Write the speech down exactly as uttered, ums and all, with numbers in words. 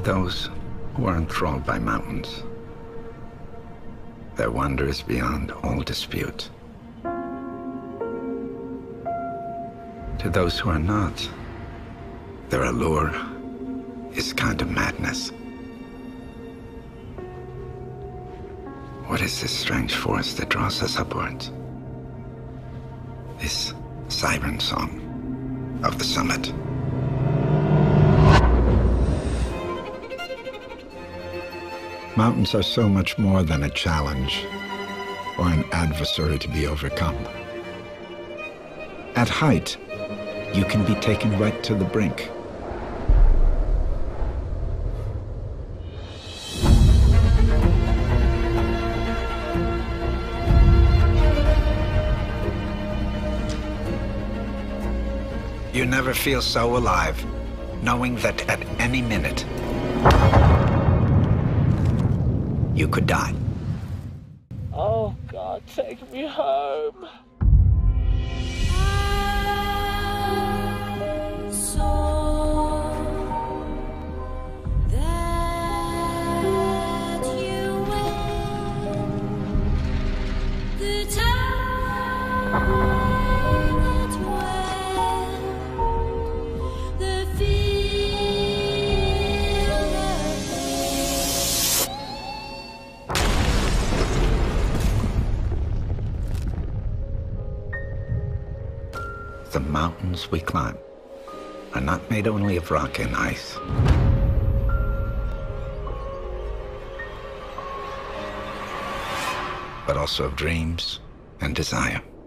those who are enthralled by mountains. Their wonder is beyond all dispute. To those who are not, their allure is kind of madness. What is this strange force that draws us upwards? This siren song of the summit. Mountains are so much more than a challenge or an adversary to be overcome. At height, you can be taken right to the brink. You never feel so alive, knowing that at any minute, you could die. Oh God, take me home. The mountains we climb are not made only of rock and ice, but also of dreams and desire.